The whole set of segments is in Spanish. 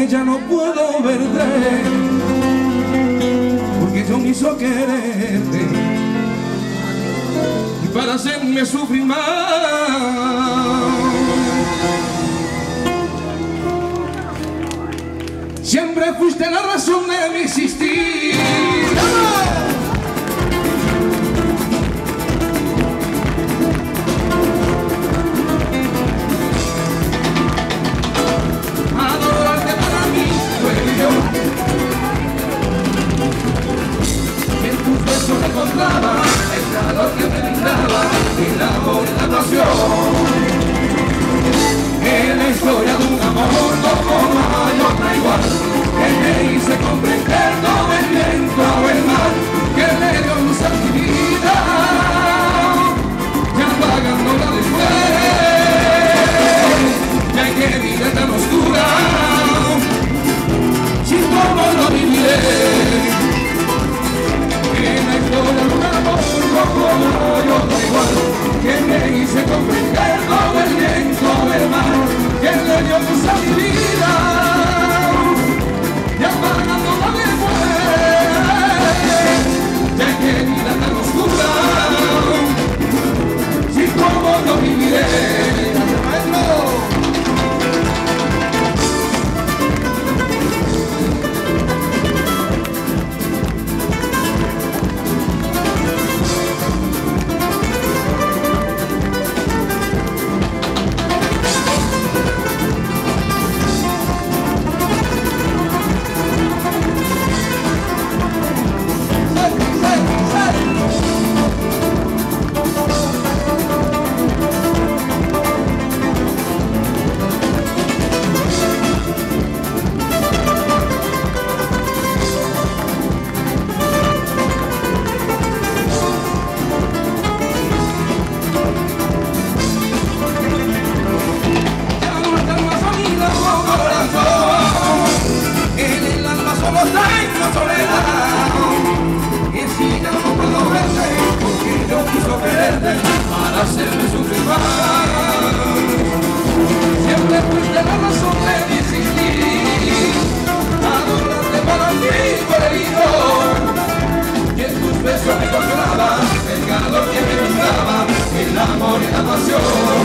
que ya no puedo verte, porque yo me hizo quererte y para hacerme sufrir más. Siempre fuiste la razón de mi existir. Adorarte para mí fue yo. En tus besos encontraba el calor que me brindaba, el amor y la pasión. En la historia de un amor como no hay otra igual, que me hice comprender todo el viento, el mar, que le dio luz a mi vida, ya apagándola después. Ya que vida tan oscura, sin cómo lo viviré. En la historia de un amor como no hay otra igual, que me hice comprender todo el viento, el mar, que le dio luz a mi vida, y apagándola después. Ya que vida tan oscura, sin cómo lo viviré. Para hacerme sufrir más. Siempre fuiste la razón de mi existir. Adorarte para mí fue herido, y en tus besos me encontraba el calor que me brindaba, el amor y la pasión.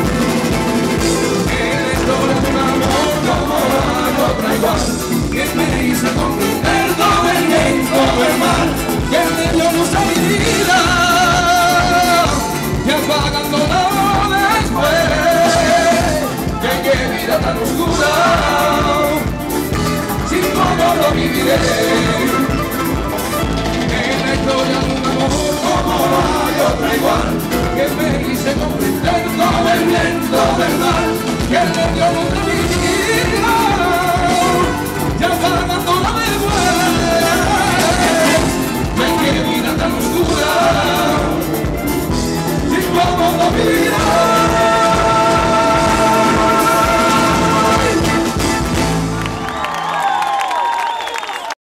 En la historia de un amor como no hay otra igual, que me hizo comprender todo el viento, el mar, que me dio luz a mi vida, y apagándola después. Ya que vida tan oscura, sin cómo lo viviré.